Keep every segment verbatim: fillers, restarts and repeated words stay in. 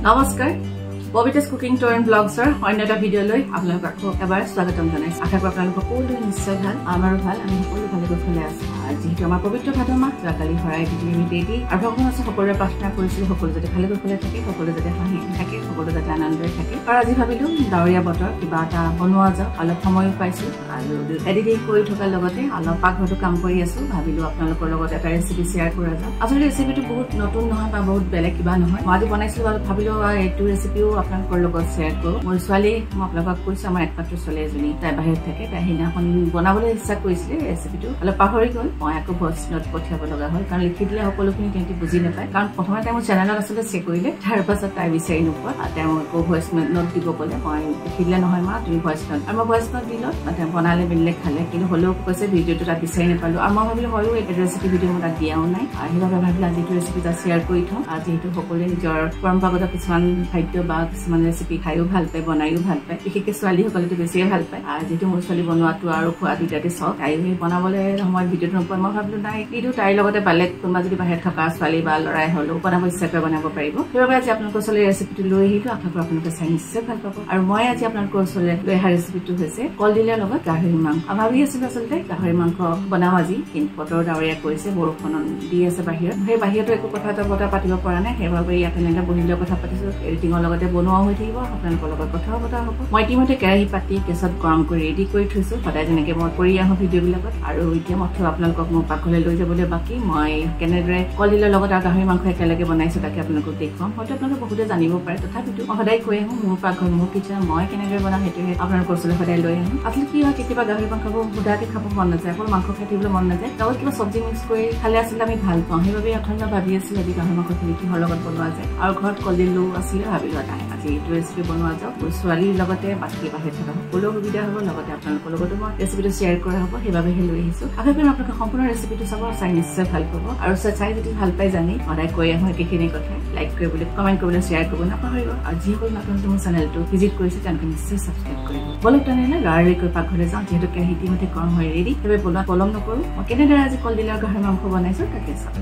নমস্কাৰ Babita's cooking tour and ব্লগছৰ অন্য এটা ভিডিঅ'লৈ আপোনালোকক এবাৰ স্বাগতম জনাইছো আশা কৰোঁ আপোনালোক সকলো নিশ্চয় ভাল আমাৰো ভাল আমি সকলো ভালে কুশলে আছো যিহেতু আমাৰ পবিত্ৰ ভাদ মাহ যোৱাকালি হৰাই দিদি আমি দেদি আৰু ভগৱানৰ ওচৰত সকলোৰে প্ৰাৰ্থনা কৰিছিলো সকলো যাতে ভালে কুশলে থাকে সকলো যাতে হাঁহি থাকে সকলো যাতে আনন্দৰে থাকে আৰু আজি ভাবিলো ডাৱৰীয়া বতৰ কিবা এটা বনোৱা যাওক অলপ সময়ো পাইছো আৰু এডিটিং কৰি থকাৰ লগতে অলপ পাকঘৰটো কাম কৰি আছো ভাবিলো আপোনালোকৰ লগত এটা ৰেচিপি শ্বেয়াৰ কৰা যাওক আচলতে ৰেচিপিটো বহুত নতুন নহয় বা বহুত বেলেগ কিবা নহয় মই আজি বনাইছিলো আৰু ভাবিলো এইটো ৰেচিপিও আপোনালোকৰ লগত শ্বেয়াৰ কৰোঁ মোৰ ছোৱালী মই আপোনালোকক কৈছো আমাৰ একমাত্ৰ ছোৱালী এজনী তাই বাহিৰত থাকে তাই সেইদিনাখন বনাবলৈ ইচ্ছা কৰিছিলে ৰেচিপিটো অলপ পাহৰি গ'ল মই আকৌ ভইচ নোট পঠিয়াব লগা হ'ল কাৰণ লিখি দিলে সকলোখিনি তেহেঁতি বুজি নাপায় কাৰণ প্ৰথমে তাই মোৰ চেনেলত আচলতে চেক কৰিলে তাৰ পাছত তাই বিচাৰি নোপোৱা আৰু তেওঁ আকৌ ভইচ নোট দিব ক'লে মই লিখি দিলে নহয় মা তুমি ভইচ নোট আৰু মই ভইচ নোট দিলোঁ তেওঁ বনালে মেলিলে খালে কিন্তু হ'লেও কৈছে ভিডিঅ'টো তাত বিচাৰি নাপালোঁ আৰু মই ভাবিলোঁ ময়ো এই ৰেচিপি ভিডিঅ' মোৰ তাত দিয়াও নাই আৰু সেইবাবে ভাবিলোঁ আজি এইটো ৰেচিপি তাত শ্বেয়াৰ কৰি থওঁ আৰু যিহেতু সকলোৱে নিজৰ পৰম্পৰাগত কিছুমান খাদ্য বা কিছুমান ৰেচিপি খায়ো ভাল পায় বনায়ো ভাল পায় বিশেষকৈ ছোৱালীসকলেতো বেছিয়ে ভাল পায় আৰু যিহেতু মোৰ ছোৱালী বনোৱাটো আৰু খোৱা দুইটাতে চখ তাইও সেই বনাবলৈ সময়ত ভিডিঅ'টো নোপোৱা মই ভাবিলোঁ নাই কিন্তু তাইৰ লগতে বেলেগ কোনোবা যদি বাহিৰত থকা ছোৱালী বা ল'ৰাই হ'লেও বনাব ইচ্ছা কৰি বনাব পাৰিব সেইবাবে আজি আপোনালোকৰ ওচৰলৈ ৰেচিপিটো লৈ আহিলোঁ আশা কৰোঁ আপোনালোকে চাই নিশ্চয় ভাল পাব আৰু মই আজি আপোনালোকৰ ওচৰলৈ লৈ অহা ৰেচিপিটো হৈছে কলডিলৰ লগত গাহৰি মাংস ভাবি আছিলোঁ আচলতে গাহৰি মাংস বনাওঁ আজি কিন্তু বতৰ ডাৱৰীয়া কৰিছে বৰষুণ দি আছে বাহিৰত সেই বাহিৰতো একো কথা এটা বতৰা পাতিব পৰা নাই সেইবাবে ইয়াতে এনেকৈ বহিলৈ কথা পাতিছোঁ এডিটিঙৰ লগতে বনোৱাও হৈ থাকিব আপোনালোকৰ লগত কথাও পতা হ'ব মই ইতিমধ্যে কেৰাহী পাতি গেছত গৰম কৰি ৰেডি কৰি থৈছোঁ সদায় যেনেকৈ মই কৰি আহোঁ ভিডিঅ'বিলাকত আৰু এতিয়া মাত্ৰ আপোনালোকক মোৰ পাকঘৰলৈ লৈ যাবলৈ বাকী মই কেনেদৰে কলডিলৰ লগত আৰু গাহৰি মাংস একেলগে বনাইছোঁ তাকে আপোনালোকক দেখুৱাম হয়তো আপোনালোকে বহুতে জানিব পাৰে তথাপিতো মই সদায় কৈ আহোঁ মোৰ পাকঘৰ মোৰ কিচেন মই কেনেদৰে বনাওঁ সেইটোহে আপোনালোকৰ ওচৰলৈ সদায় লৈ আহোঁ আচলতে কি হয় কেতিয়াবা গাহৰি মাংসবোৰ সুধাকৈ খাব মন নাযায় অকল মাংস খাই থাকিবলৈ মন নাযায় লগত কিবা চব্জি মিক্স কৰি খালে আচলতে আমি ভাল পাওঁ সেইবাবে এখন মই ভাবি আছিলোঁ আজি গাহৰি মাংসখিনি কিহৰ লগত বনোৱা যায় আৰু ঘৰত কলডিলো আছিলে ভাবিলোঁ নাই আজি এইটো ৰেচিপি বনোৱা যাওক মোৰ ছোৱালীৰ লগতে বাকী বাহিৰত থকা সকলো সুবিধা হ'ব লগতে আপোনালোকৰ লগতো মই ৰেচিপিটো শ্বেয়াৰ কৰা হ'ব সেইবাবেহে লৈ আহিছোঁ আশা কৰিম আপোনালোকে সম্পূৰ্ণ ৰেচিপিটো চাব চাই নিশ্চয় ভাল পাব আৰু চাই যদি ভাল পাই জানি সদায় কৈ আহোঁ একেখিনি কথাই লাইক কৰিবলৈ কমেণ্ট কৰিবলৈ শ্বেয়াৰ কৰিব নাপাহৰিব আৰু যিসকল আপোনালোকে মোৰ চেনেলটো ভিজিট কৰিছে তেওঁলোকে নিশ্চয় ছাবস্ক্ৰাইব কৰিব বলক তেনেহ'লে লৰালৰিকৈ পাকঘৰলৈ যাওঁ যিহেতু কেৰাহী ইতিমধ্যে গৰম হৈ ৰেডি সেইবাবে বনোৱা পলম নকৰোঁ মই কেনেদৰে আজি কলডিলৰ গাহৰি মাংস বনাইছোঁ তাকে চাওঁ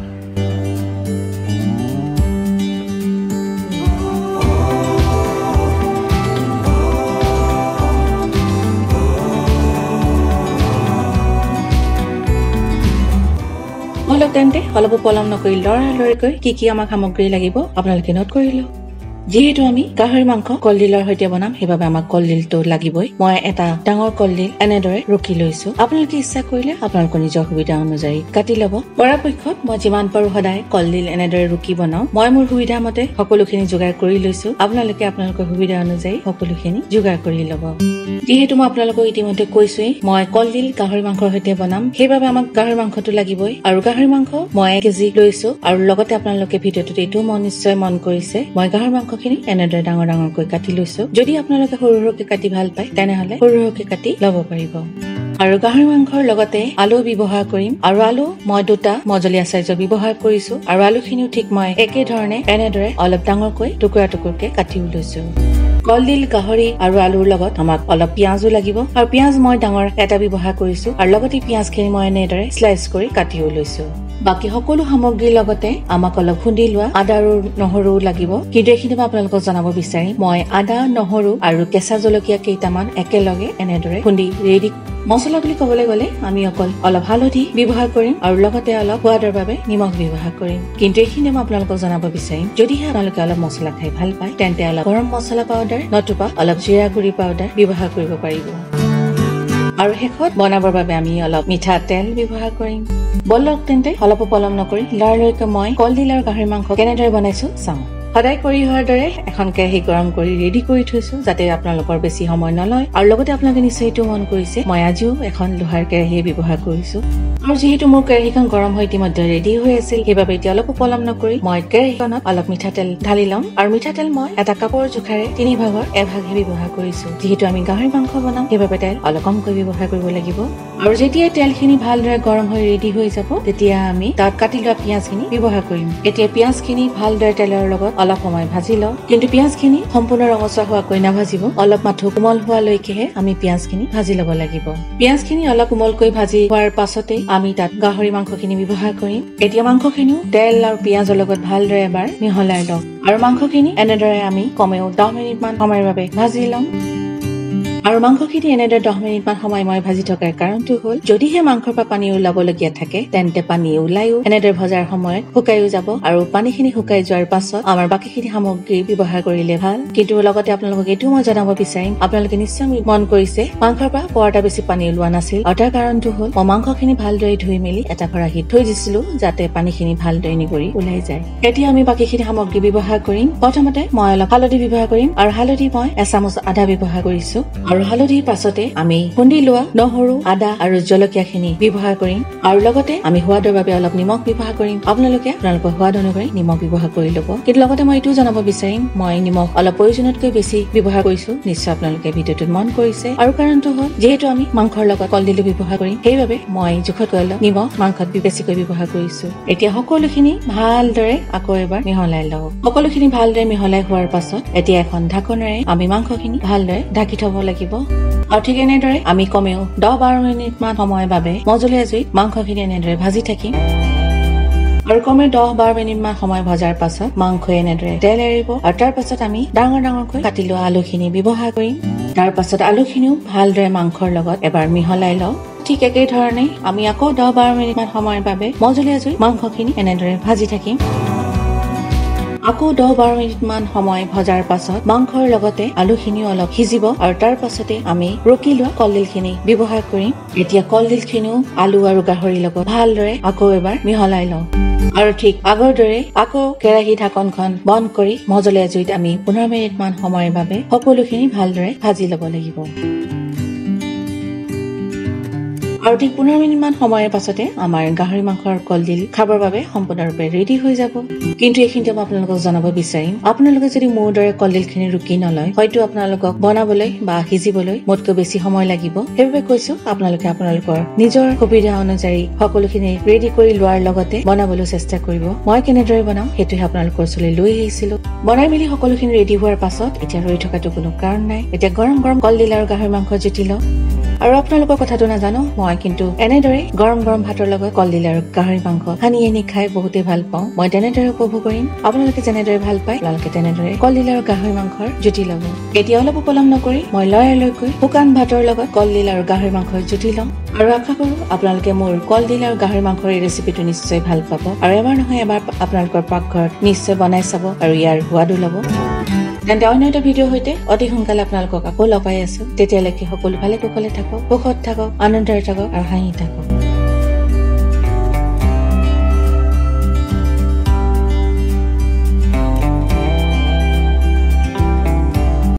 অলপ তেন্তে অলপো পলম নকৰি লৰালৰিকৈ কি কি আমাক সামগ্ৰী লাগিব আপোনালোকে নোট কৰিলো যিহেতু আমি গাহৰি মাংস কলডিলৰ সৈতে বনাম সেইবাবে আমাক কলডিলটো লাগিবই মই এটা ডাঙৰ কলডিল এনেদৰে ৰুকি লৈছো আপোনালোকে ইচ্ছা কৰিলে আপোনালোকৰ নিজৰ সুবিধা অনুযায়ী কাটি ল'ব পৰাপক্ষত মই যিমান পাৰো সদায় কলডিল এনেদৰে ৰুকি বনাওঁ মই মোৰ সুবিধা মতে সকলোখিনি যোগাৰ কৰি লৈছো আপোনালোকে আপোনালোকৰ সুবিধা অনুযায়ী সকলোখিনি যোগাৰ কৰি ল'ব যিহেতু মই আপোনালোকক ইতিমধ্যে কৈছোৱেই মই কলডিল গাহৰি মাংসৰ সৈতে বনাম সেইবাবে আমাক গাহৰি মাংসটো লাগিবই আৰু গাহৰি মাংস মই এক কেজি লৈছো আৰু লগতে আপোনালোকে ভিডিঅ'টোত এইটো মই নিশ্চয় মন কৰিছে মই গাহৰি মাংস খিনি এনেদৰে ডাঙৰ ডাঙৰকৈ কাটি লৈছো যদি আপোনালোকে সৰু সৰুকৈ কাটি ভাল পায় তেনেহলে সৰু সৰুকৈ কাটি ল'ব পাৰিব আৰু গাহৰি মাংসৰ লগতে আলু ব্যৱহাৰ কৰিম আৰু আলু মই দুটা মজলীয়া চাইজৰ ব্যৱহাৰ কৰিছো আৰু আলুখিনিও ঠিক মই একে ধৰণে এনেদৰে অলপ ডাঙৰকৈ টুকুৰা টুকুৰকৈ কাটি লৈছো কলডিল গাহৰি আৰু আলুৰ লগত আমাক অলপ পিঁয়াজো লাগিব আৰু পিঁয়াজ মই ডাঙৰ এটা ব্যৱহাৰ কৰিছো আৰু লগতে পিঁয়াজখিনি মই এনেদৰে শ্লাইচ কৰি কাটিও লৈছো বাকী সকলো সামগ্ৰীৰ লগতে আমাক অলপ খুন্দি লোৱা আদা আৰু নহৰু লাগিব কিন্তু এইখিনি মই আপোনালোকক জনাব বিচাৰিম মই আদা নহৰু আৰু কেঁচা জলকীয়া কেইটামান একেলগে এনেদৰে খুন্দি ৰেডি মছলা বুলি ক'বলৈ গ'লে আমি অকল অলপ হালধি ব্যৱহাৰ কৰিম আৰু লগতে অলপ সোৱাদৰ বাবে নিমখ ব্যৱহাৰ কৰিম কিন্তু এইখিনি মই আপোনালোকক জনাব বিচাৰিম যদিহে আপোনালোকে অলপ মছলা খাই ভাল পায় তেন্তে অলপ গৰম মছলা পাউডাৰ নতুবা অলপ জিৰা গুৰি পাউডাৰ ব্যৱহাৰ কৰিব পাৰিব আৰু শেষত বনাবৰ বাবে আমি অলপ মিঠা তেল ব্যৱহাৰ কৰিম বলক তেন্তে অলপ পলম নকৰি লৰালৰিকৈ মই কলডিল আৰু গাহৰি মাংস কেনেদৰে বনাইছো চাওঁ সদায় কৰি হোৱাৰ দৰে এখন কেৰাহী গৰম কৰি ৰেডি কৰি থৈছো যাতে আপোনালোকৰ বেছি সময় নলয় আৰু লগতে আপোনালোকে নিশ্চয় এইটো মন কৰিছে মই আজিও এখন লোহাৰ কেৰাহী ব্যৱহাৰ কৰিছো আৰু যিহেতু মোৰ কেৰাহীখন গৰম হৈ ইতিমধ্যে ৰেডি হৈ আছিল সেইবাবে এতিয়া অলপ পলম নকৰি মই কেৰাহীখনত অলপ মিঠাতেল ঢালি ল'ম আৰু মিঠাতেল মই এটা কাপৰ জোখাৰে তিনি ভাগৰ এভাগহে ব্যৱহাৰ কৰিছো যিহেতু আমি গাহৰি মাংস বনাম সেইবাবে তেল অলপ কমকৈ ব্যৱহাৰ কৰিব লাগিব আৰু যেতিয়া তেলখিনি ভালদৰে গৰম হৈ ৰেডি হৈ যাব তেতিয়া আমি তাত কাটি লোৱা পিঁয়াজখিনি ব্যৱহাৰ কৰিম এতিয়া পিঁয়াজখিনি ভালদৰে তেলৰ লগত অলপ সময় ভাজি লওঁ কিন্তু পিয়াজখিনি সম্পূৰ্ণ ৰঙচুৱা হোৱাকৈ নাভাজিব অলপ মাথো কোমল হোৱালৈকেহে আমি পিয়াজখিনি ভাজি ল'ব লাগিব পিয়াজখিনি অলপ কোমলকৈ ভাজি হোৱাৰ পাছতে আমি তাত গাহৰি মাংসখিনি ব্যৱহাৰ কৰিম এতিয়া মাংসখিনিও তেল আৰু পিয়াজৰ লগত ভালদৰে এবাৰ মিহলাই লওঁ আৰু মাংসখিনি এনেদৰে আমি কমেও দহ মিনিট মান সময়ৰ বাবে ভাজি লওঁ আৰু মাংসখিনি এনেদৰে দহ মিনিট মান সময় মই ভাজি থকাৰ কাৰণটো হ'ল যদিহে মাংসৰ পৰা পানী ওলাবলগীয়া থাকে তেন্তে পানী ওলাইও এনেদৰে ভজাৰ সময়ত শুকাইও যাব আৰু পানীখিনি শুকাই যোৱাৰ পাছত আমাৰ বাকীখিনি সামগ্ৰী ব্যৱহাৰ কৰিলে ভাল কিন্তু লগতে আপোনালোকক এইটো মই জনাব বিচাৰিম আপোনালোকে নিশ্চয় মন কৰিছে মাংসৰ পৰা পৰটা বেছি পানী ওলোৱা নাছিল আৰু তাৰ কাৰণটো হ'ল মই মাংসখিনি ভালদৰে ধুই মেলি এটা খৰাহীত থৈ দিছিলো যাতে পানীখিনি ভালদৰে নিগৰি ওলাই যায় এতিয়া আমি বাকীখিনি সামগ্ৰী ব্যৱহাৰ কৰিম প্ৰথমতে মই অলপ হালধি ব্যৱহাৰ কৰিম আৰু হালধি মই এচামুচ আধা ব্যৱহাৰ কৰিছো আৰু হালধিৰ পাছতে আমি খুন্দি লোৱা নহৰু আদা আৰু জলকীয়াখিনি ব্যৱহাৰ কৰিম আৰু লগতে আমি সোৱাদৰ বাবে অলপ নিমখ ব্যৱহাৰ কৰিম আপোনালোকে আপোনালোকৰ সোৱাদ অনুসৰি নিমখ ব্যৱহাৰ কৰি ল'ব কিন্তু লগতে মই এইটো জনাব বিচাৰিম মই নিমখ অলপ প্ৰয়োজনতকৈ বেছি ব্যৱহাৰ কৰিছো নিশ্চয় আপোনালোকে ভিডিঅ'টোত মন কৰিছে আৰু কাৰণটো হ'ল যিহেতু আমি মাংসৰ লগত কলডিলো ব্যৱহাৰ কৰিম সেইবাবে মই জোখতকৈ অলপ নিমখ মাংসত বেছিকৈ ব্যৱহাৰ কৰিছো এতিয়া সকলোখিনি ভালদৰে আকৌ এবাৰ মিহলাই লওঁ সকলোখিনি ভালদৰে মিহলাই হোৱাৰ পাছত এতিয়া এখন ঢাকনেৰে আমি মাংসখিনি ভালদৰে ঢাকি থব লাগিব আৰু ঠিক এনেদৰে আমি কমেও দহ বাৰ মিনিট মান সময়ৰ বাবে মজলীয়া জুইত মাংসখিনি এনেদৰে ভাজি থাকিম আৰু কমেও দহ বাৰ মিনিট মান সময় ভজাৰ পাছত মাংস এনেদৰে তেল এৰিব আৰু তাৰ পাছত আমি ডাঙৰ ডাঙৰকৈ কাটি লোৱা আলুখিনি ব্যৱহাৰ কৰিম তাৰ পাছত আলুখিনিও ভালদৰে মাংসৰ লগত এবাৰ মিহলাই লওঁ ঠিক একেই ধৰণে আমি আকৌ দহ বাৰ মিনিট মান সময়ৰ বাবে মজলীয়া জুইত মাংসখিনি এনেদৰে ভাজি থাকিম আকৌ দহ বাৰ মিনিট মান সময় ভজাৰ পাছত মাংসৰ লগতে আলুখিনিও অলপ সিজিব আৰু তাৰ পাছতে আমি ৰুকি লোৱা কলডিলখিনি ব্যৱহাৰ কৰিম এতিয়া কলডিলখিনিও আলু আৰু গাহৰিৰ লগত ভালদৰে আকৌ এবাৰ মিহলাই লওঁ আৰু ঠিক আগৰ দৰে আকৌ কেৰাহী ঢাকনখন বন্ধ কৰি মজলীয়া জুইত আমি পোন্ধৰ মিনিট মান সময়ৰ বাবে সকলোখিনি ভালদৰে ভাজি ল'ব লাগিব আৰু ঠিক পোন্ধৰ মিনিট মান সময়ৰ পাছতে আমাৰ গাহৰি মাংসৰ কলডিল খাবৰ বাবে সম্পূৰ্ণৰূপে ৰেডি হৈ যাব কিন্তু এইখিনিতে মই আপোনালোকক জনাব বিচাৰিম আপোনালোকে যদি মোৰ দৰে কলডিলখিনি ৰুকি নলয় হয়তো আপোনালোকক বনাবলৈ বা সিজিবলৈ মোতকৈ বেছি সময় লাগিব সেইবাবে কৈছো আপোনালোকে আপোনালোকৰ নিজৰ সুবিধা অনুযায়ী সকলোখিনি ৰেডি কৰি লোৱাৰ লগতে বনাবলৈ চেষ্টা কৰিব মই কেনেদৰে বনাওঁ সেইটোহে আপোনালোকৰ ওচৰলৈ লৈ আহিছিলো বনাই মেলি সকলোখিনি ৰেডি হোৱাৰ পাছত এতিয়া ৰৈ থকাটো কোনো কাৰণ নাই এতিয়া গৰম গৰম কলডিল আৰু গাহৰি মাংস জুতি লওঁ আৰু আপোনালোকৰ কথাটো নাজানো মই কিন্তু এনেদৰে গৰম গৰম ভাতৰ লগত কলডিল আৰু গাহৰি মাংস সানি আনি খাই বহুতে ভাল পাওঁ মই তেনেদৰে উপভোগ কৰিম আপোনালোকে যেনেদৰে ভাল পায় আপোনালোকে তেনেদৰে কলডিল আৰু গাহৰি মাংসৰ জুতি ল'ব এতিয়া অলপ পলম নকৰি মই লৰালৈকৈ শুকান ভাতৰ লগত কলডিল আৰু গাহৰি মাংসৰ জুতি লওঁ আৰু আশা কৰো আপোনালোকে মোৰ কলডিল আৰু গাহৰি মাংসৰ এই ৰেচিপিটো নিশ্চয় ভাল পাব আৰু এবাৰ নহয় এবাৰ আপোনালোকৰ পাকঘৰত নিশ্চয় বনাই চাব আৰু ইয়াৰ সোৱাদো ল'ব তেন্তে অন্য এটা ভিডিঅ'ৰ সৈতে অতি সোনকালে আপোনালোকক আকৌ লগ পাই আছো তেতিয়ালৈকে সকলো ভালে কুশলে থাকক সুখত থাকক আনন্দৰে থাকক আৰু হাঁহি থাকক